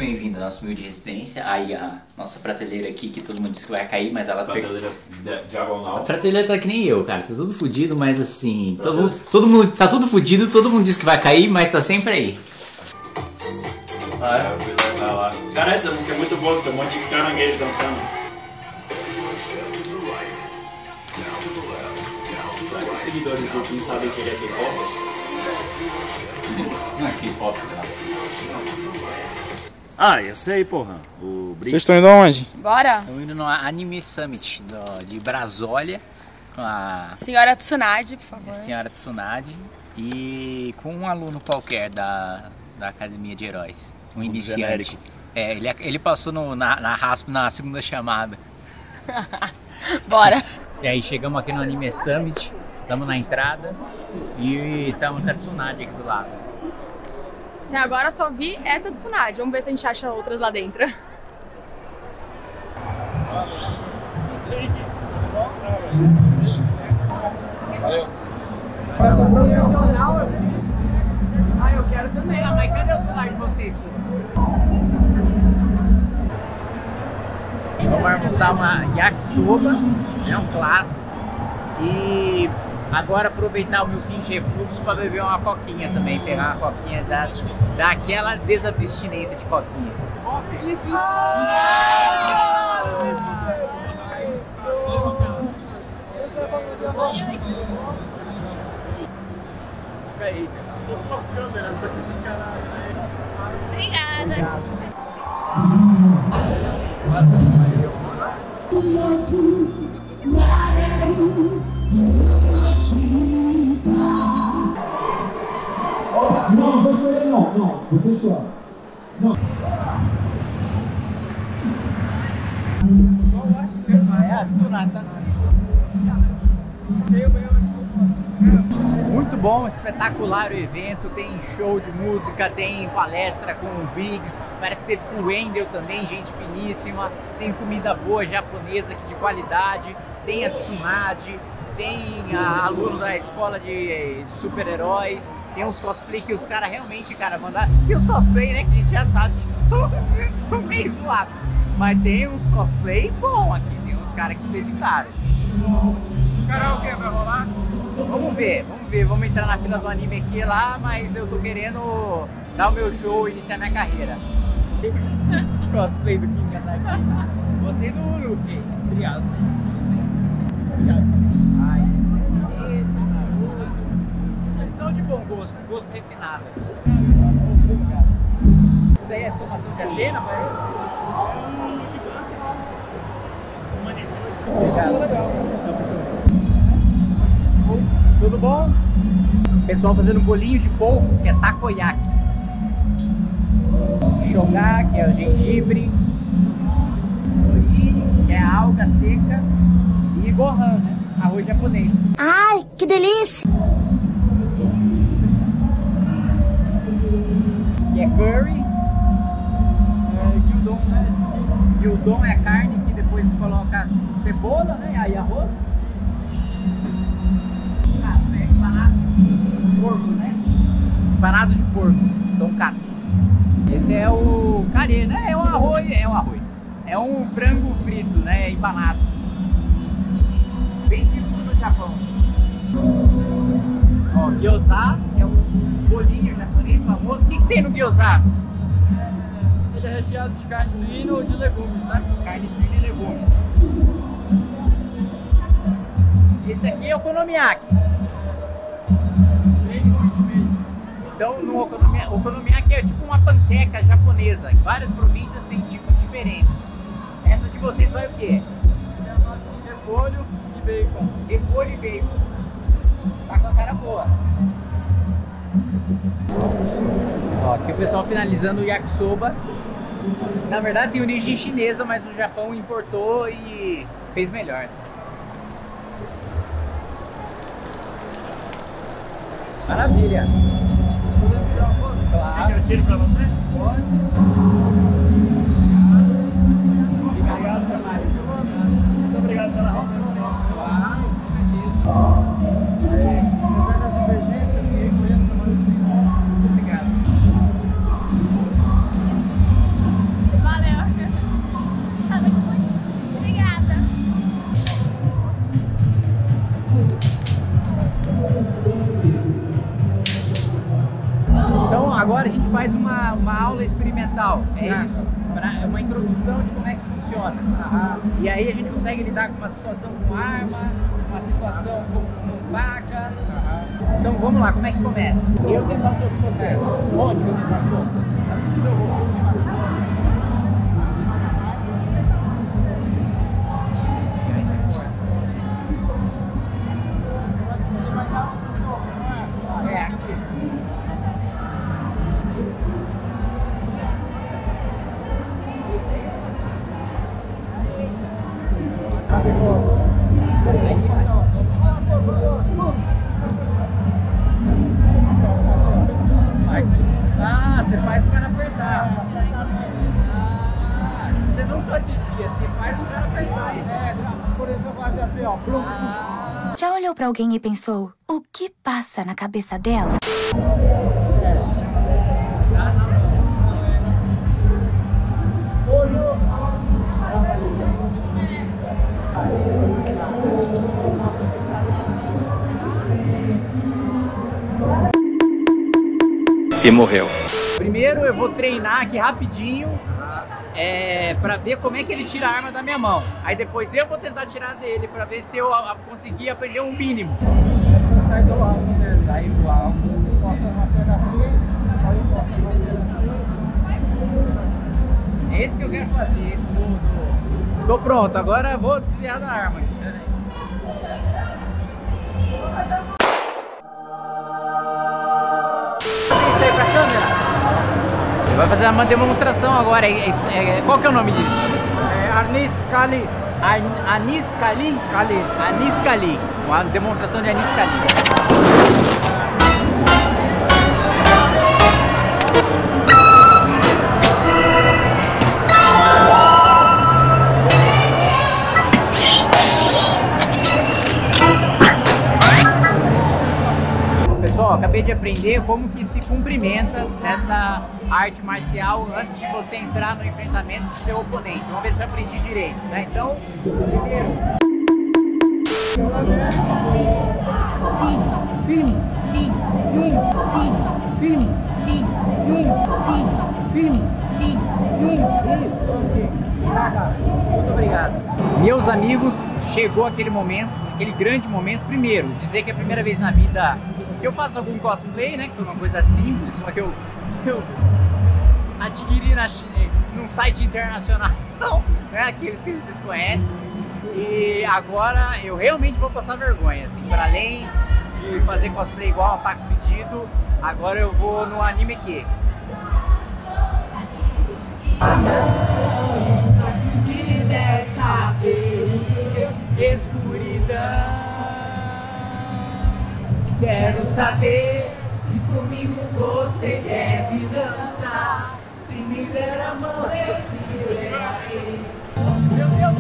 bem-vindo à nossa humilde residência. Aí a nossa prateleira aqui, que todo mundo diz que vai cair, mas ela... Prateleira diagonal. A prateleira tá que nem eu, cara. Tá tudo fudido, mas assim... Todo mundo tá tudo fudido, todo mundo diz que vai cair, mas tá sempre aí. Eu fui levar lá. Cara, essa música é muito boa, tem um monte de caranguejo dançando. Será que os seguidores do Kim sabem que ele é K-pop? Não é K-pop, cara. Ah, eu sei, porra. Vocês estão indo aonde? Bora! Estamos indo no Anime Summit de Brasólia com a Senhora Tsunade, por favor. senhora Tsunade e com um aluno qualquer da Academia de Heróis. Um iniciante. Genérico. É, ele passou na RASP na segunda chamada. Bora! E aí chegamos aqui no Anime Summit, estamos na entrada e estamos com a Tsunade aqui do lado. Até agora eu só vi essa Tsunade. Vamos ver se a gente acha outras lá dentro. Valeu. Profissional assim. Ah, eu quero também. Ah, mas cadê o celular de vocês? Vamos almoçar uma yakisoba, é um clássico. E agora aproveitar o meu fim de refluxo para beber uma coquinha também, pegar uma coquinha daquela desabstinência de coquinha. Isso. Obrigada! Não, não chorei não, não, você chora. Não. Muito bom, espetacular o evento, tem show de música, tem palestra com o Biggs, parece que teve com o Wendel também, gente finíssima, tem comida boa japonesa aqui de qualidade, tem a Tsunade, tem a aluno da escola de super-heróis, tem uns cosplay que os caras realmente, mandaram, tem uns cosplay, né, que a gente já sabe que são meio zoados, mas tem uns cosplay bom aqui, tem uns caras que se dedicaram. Karaokê vai rolar? Vamos ver, vamos entrar na fila do anime aqui lá, mas eu tô querendo dar o meu show e iniciar minha carreira. Cosplay do King daqui. Gostei do Luffy. Obrigado. Obrigado. Ai, eles são de bom gosto refinado. Isso aí é formação de Atena, parece? Obrigado. Tudo bom? Pessoal fazendo bolinho de polvo, que é takoyaki. Shoga, que é o gengibre. Nori, que é a alga seca. E gohan, né? Arroz japonês. Ai, que delícia! Que é curry. Gyudon, né? Gyudon é a carne que depois coloca cebola, né? Aí arroz. Empanado de porco, né? Empanado de porco, tonkatsu. Esse é o carê, né? É um arroz. É um frango frito, né? Empanado. Bem típico do Japão. Ó, gyoza, que é um bolinho japonês famoso. O que tem no gyoza? Ele é recheado de carne suína ou de legumes, né? Carne suína e legumes. Esse aqui é o okonomiyaki. Então, no okonomiyaki é tipo uma panqueca japonesa. Em várias províncias tem tipos diferentes. Essa de vocês vai o quê? Repolho e bacon. Repolho e bacon. Tá com a cara boa. Ó, aqui o pessoal finalizando o yakisoba. Na verdade tem origem chinesa, mas o Japão importou e fez melhor. Maravilha! Quer que eu tire pra você? Pode. Obrigado, Tomás. Muito obrigado pela recepção. Claro, com certeza. Apesar das divergências que reconheço o trabalho do senhor, Muito obrigado. uma aula experimental, é isso? É uma introdução de como é que funciona. E aí a gente consegue lidar com uma situação com arma, uma situação com faca. Então vamos lá, como é que começa? Eu tento dar o soco com você. Onde que eu tento dar o soco? No seu rosto. E aí você corta. Você vai dar outro soco, não é? É, aqui. Ah, você faz o cara apertar. Ah, você não só desvia, você faz o cara apertar. É, por isso eu faço assim, ó. Já olhou pra alguém e pensou, o que passa na cabeça dela? E morreu. Primeiro eu vou treinar aqui rapidinho pra ver como é que ele tira a arma da minha mão. Aí depois eu vou tentar tirar dele pra ver se eu conseguir aprender um mínimo. Você sai do alto, né? Sai do alto, posta uma cena assim, aí posta uma cena assim. É esse que eu quero fazer, esse do... Tô pronto, agora eu vou desviar da arma aqui. Isso aí pra câmera. Você vai fazer uma demonstração agora. Qual que é o nome disso? É Anis Kali. Anis Kali? Anis Kali. Uma demonstração de Anis Kali. Pessoal, acabei de aprender como que se cumprimenta nesta arte marcial antes de você entrar no enfrentamento com seu oponente. Vamos ver se eu aprendi direito, né? Então, primeiro... Muito obrigado. Meus amigos, chegou aquele momento, aquele grande momento. Primeiro, dizer que é a primeira vez na vida que eu faço algum cosplay, né? Que foi uma coisa simples, só que eu adquiri num site internacional, né? Aqueles que vocês conhecem. E agora eu realmente vou passar vergonha, assim, para além de fazer cosplay igual ao Taco Fedido, agora eu vou no Anime Que. Dessa escuridão, quero saber se comigo você deve dançar. Se me der a mão eu te levarei. Meu Deus,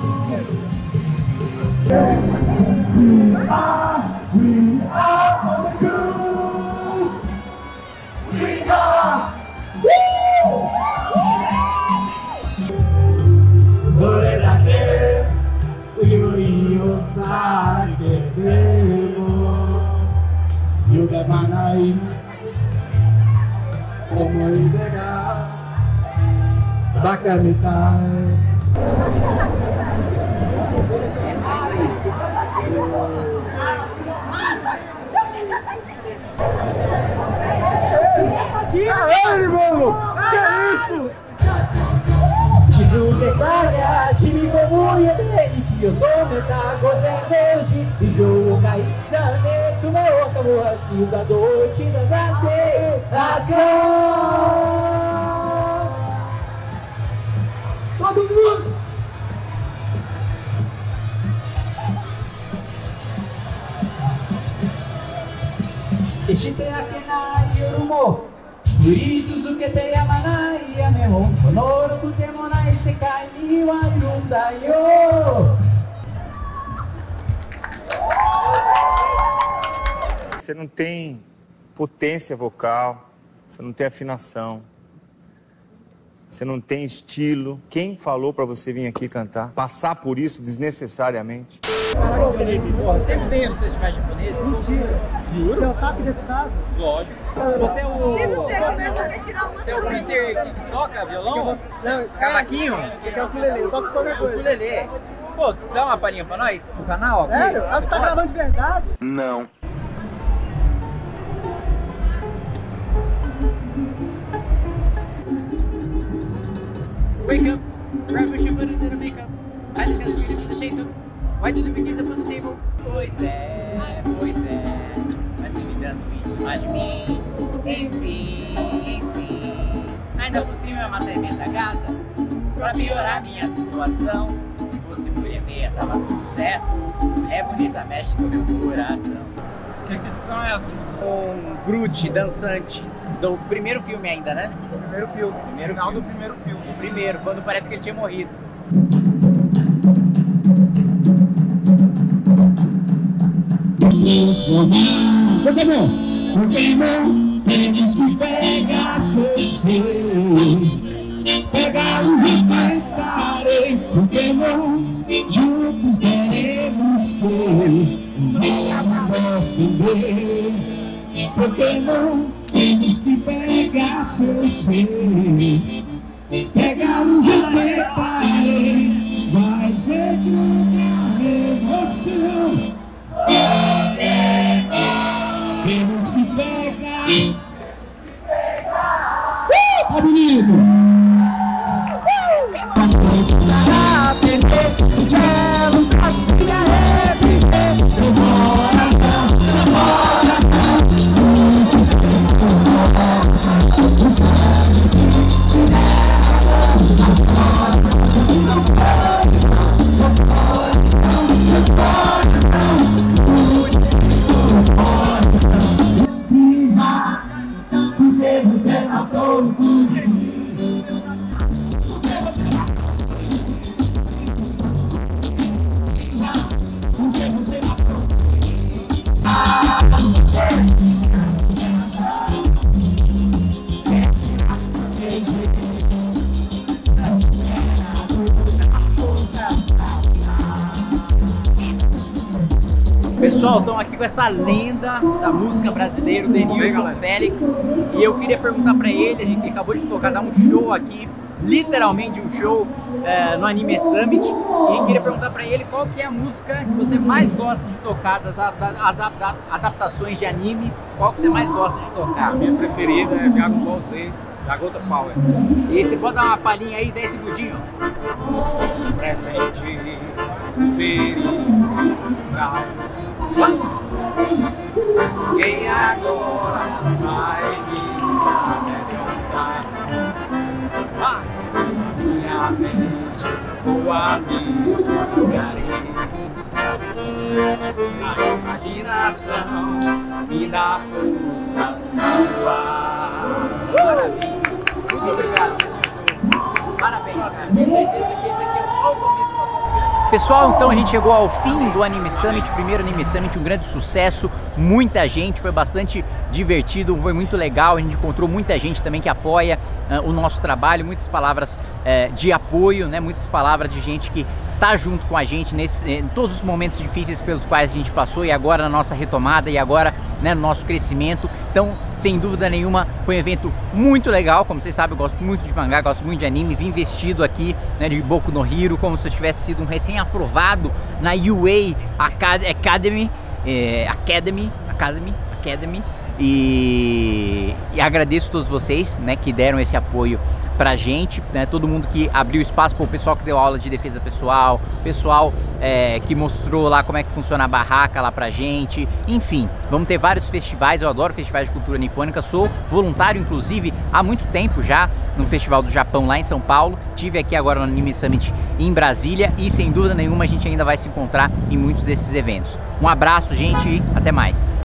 we are on the cruise. We are. Caralho, mano! Que isso? 静けさが染み込むよね息を止めた午前0時異常を嗅いだ熱もかもはしがどっちだなんてLet's go! Todo mundo! Deixe-te aqui na Yorumo 降り続けてやまない雨もこのろくでもない世界にはいるんだよ Você não tem potência vocal, você não tem afinação, você não tem estilo. Quem falou pra você vir aqui cantar? Passar por isso desnecessariamente? Ô Felipe, porra, você veio no festival japonês? Mentira. Juro? Seu tap deputado? Lógico. Você é o... Você é o Peter que toca violão? Não, cavaquinho? Eu quero ukulele, eu toco qualquer coisa. Ukulele. Pô, tu dá uma palhinha pra nós? Pro canal aqui? Sério? Ah, você tá gravando de verdade? Não. Wake up, grab a shampoo, put it in makeup. I just got to the shake up. Why do the biquíni up on the table? Pois é. Mas me dando isso mais de mim. Enfim. Ainda por cima é uma tremenda gata. Pra piorar minha situação. Se fosse mulher ver, tava tudo certo. Mulher bonita mexe com meu coração. Que aquisição é essa? Um Groot dançante do primeiro filme ainda, né? Primeiro filme. Final do primeiro filme. O primeiro, quando parece que ele tinha morrido. Pokémon, temos que pegar você. Pegá-los e enfrentarei. Pokémon, juntos teremos que não defender. Pokémon, temos que pegar seu ser. Pegá-los e enfrentarei. Vai ser grande emoção. Temos que pegar. Tá bonito! Pra aprender, se tiver vontade, se me arrepender. Seu coração, sabe que se você matou tudo. Pessoal, estamos aqui com essa lenda da música brasileira, o Denilson Félix, e eu queria perguntar para ele, a gente acabou de tocar, dar um show aqui, literalmente um show no Anime Summit, e queria perguntar para ele qual que é a música que você mais gosta de tocar, das adaptações de anime, qual que você mais gosta de tocar? A minha preferida é Dragon Ball Z, da Gota Power. E você pode dar uma palhinha aí, 10 segundinhos? Se presente, perigo, caos. Quem agora vai me derrotar? Minha mente, o amigo, carinhos. A imaginação me dá forças pra voar. Maravilha! Muito obrigado! Parabéns, cara! Tenho certeza que esse aqui é só o começo da sua vida. Pessoal, então a gente chegou ao fim do Anime Summit, o primeiro Anime Summit, um grande sucesso, muita gente, foi bastante divertido, foi muito legal, a gente encontrou muita gente também que apoia o nosso trabalho, muitas palavras de apoio, né, muitas palavras de gente que tá junto com a gente em todos os momentos difíceis pelos quais a gente passou e agora na nossa retomada e agora, né, no nosso crescimento. Então, sem dúvida nenhuma, foi um evento muito legal. Como vocês sabem, eu gosto muito de mangá, gosto muito de anime, vim vestido aqui, né, de Boku no Hero, como se eu tivesse sido um recém-aprovado na UA Academy, e agradeço a todos vocês, né, que deram esse apoio pra gente, né, todo mundo que abriu espaço, o pessoal que deu aula de defesa pessoal, o pessoal que mostrou lá como é que funciona a barraca lá pra gente, enfim, vamos ter vários festivais, eu adoro festivais de cultura nipônica, sou voluntário inclusive há muito tempo já no Festival do Japão lá em São Paulo, tive aqui agora no Anime Summit em Brasília e sem dúvida nenhuma a gente ainda vai se encontrar em muitos desses eventos. Um abraço, gente, e até mais!